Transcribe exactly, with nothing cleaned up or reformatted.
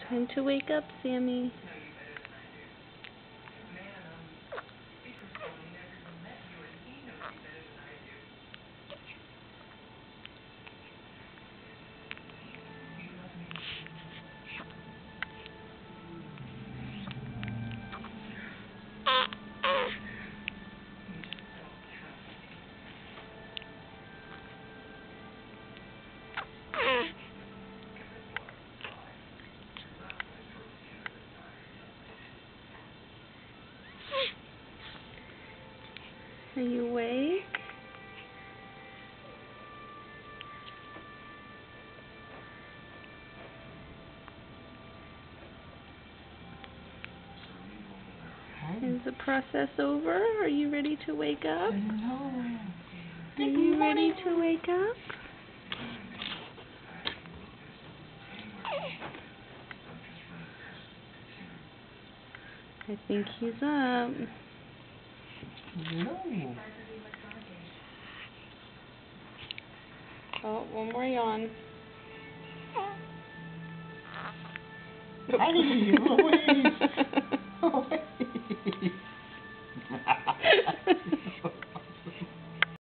Time to wake up, Sammy. Are you awake? Is the process over? Are you ready to wake up? No. Are you ready to wake up? I think he's up. No. Oh, one more yawn. Hey, Louise! Oh, hey.